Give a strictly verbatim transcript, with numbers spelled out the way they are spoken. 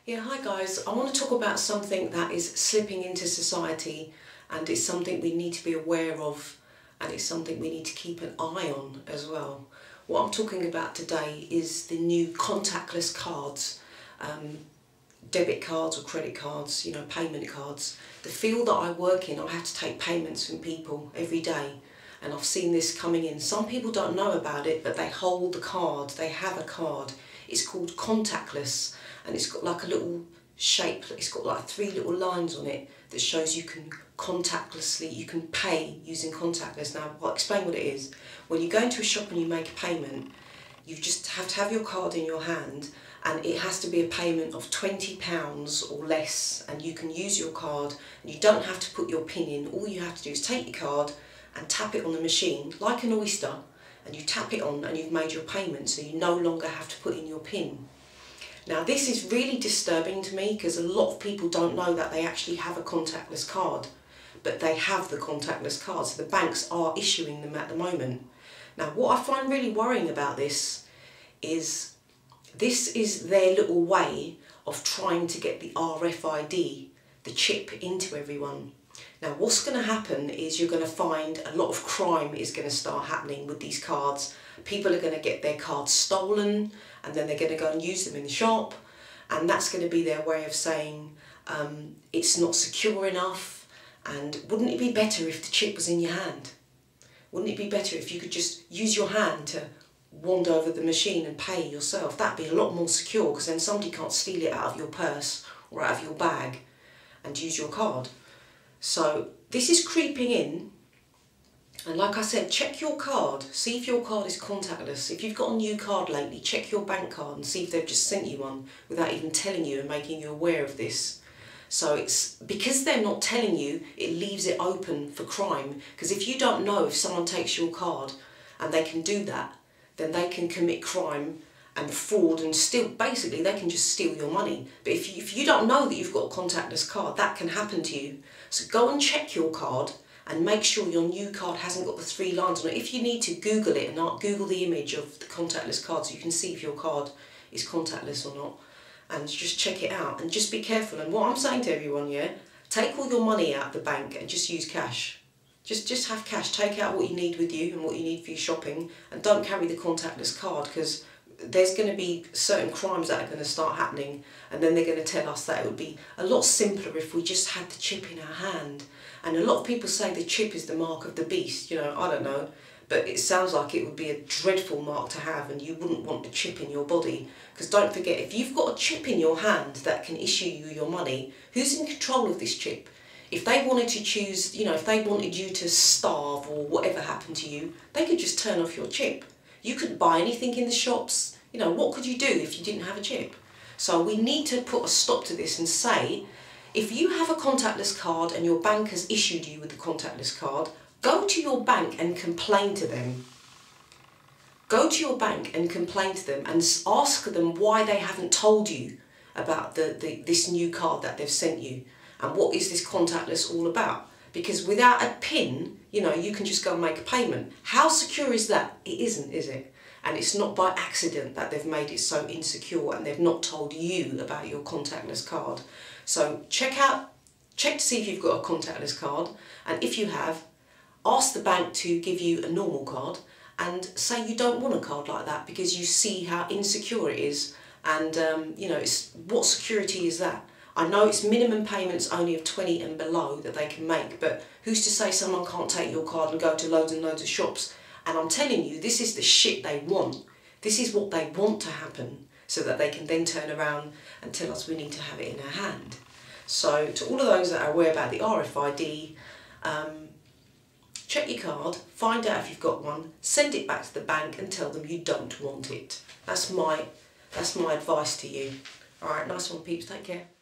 Yeah, hi guys. I want to talk about something that is slipping into society, and it's something we need to be aware of, and it's something we need to keep an eye on as well. What I'm talking about today is the new contactless cards, um, debit cards or credit cards, you know, payment cards. The field that I work in, I have to take payments from people every day, and I've seen this coming in. Some people don't know about it, but they hold the card, they have a card. It's called Contactless, and it's got like a little shape, it's got like three little lines on it that shows you can contactlessly, you can pay using contactless. Now I'll explain what it is. When you go into a shop and you make a payment, you just have to have your card in your hand, and it has to be a payment of twenty pounds or less, and you can use your card and you don't have to put your PIN in. All you have to do is take your card and tap it on the machine like an oyster, and you tap it on and you've made your payment, so you no longer have to put in your PIN. Now this is really disturbing to me because a lot of people don't know that they actually have a contactless card, but they have the contactless card, so the banks are issuing them at the moment. Now what I find really worrying about this is this is their little way of trying to get the R F I D, the chip, into everyone. Now what's going to happen is you're going to find a lot of crime is going to start happening with these cards. People are going to get their cards stolen, and then they're going to go and use them in the shop, and that's going to be their way of saying um, it's not secure enough. And wouldn't it be better if the chip was in your hand? Wouldn't it be better if you could just use your hand to wand over the machine and pay yourself? That'd be a lot more secure, because then somebody can't steal it out of your purse or out of your bag and use your card. So this is creeping in, and like I said, check your card, see if your card is contactless. If you've got a new card lately, check your bank card and see if they've just sent you one without even telling you and making you aware of this. So it's because they're not telling you, it leaves it open for crime, because if you don't know if someone takes your card and they can do that, then they can commit crime and fraud and steal. Basically they can just steal your money. But if you, if you don't know that you've got a contactless card, that can happen to you. So go and check your card and make sure your new card hasn't got the three lines on it. If you need to, Google it, and not Google the image of the contactless card so you can see if your card is contactless or not, and just check it out and just be careful. And what I'm saying to everyone, yeah, take all your money out of the bank and just use cash. Just, just have cash, take out what you need with you and what you need for your shopping, and don't carry the contactless card, because there's going to be certain crimes that are going to start happening, and then they're going to tell us that it would be a lot simpler if we just had the chip in our hand. And a lot of people say the chip is the mark of the beast, you know, I don't know, but it sounds like it would be a dreadful mark to have, and you wouldn't want the chip in your body. Because don't forget, if you've got a chip in your hand that can issue you your money, who's in control of this chip? If they wanted to choose, you know, if they wanted you to starve or whatever happened to you, they could just turn off your chip. You couldn't buy anything in the shops. You know, what could you do if you didn't have a chip? So we need to put a stop to this and say, if you have a contactless card and your bank has issued you with the contactless card, go to your bank and complain to them. Go to your bank and complain to them and ask them why they haven't told you about the, the, this new card that they've sent you, and what is this contactless all about. Because without a PIN, you know, you can just go and make a payment. How secure is that? It isn't, is it? And it's not by accident that they've made it so insecure and they've not told you about your contactless card. So check out, check to see if you've got a contactless card, and if you have, ask the bank to give you a normal card and say you don't want a card like that because you see how insecure it is, and um, you know, it's, what security is that? I know it's minimum payments only of twenty and below that they can make, but who's to say someone can't take your card and go to loads and loads of shops? And I'm telling you, this is the shit they want. This is what they want to happen, so that they can then turn around and tell us we need to have it in our hand. So to all of those that are aware about the R F I D, um, check your card, find out if you've got one, send it back to the bank and tell them you don't want it. That's my, that's my advice to you. All right, nice one peeps, take care.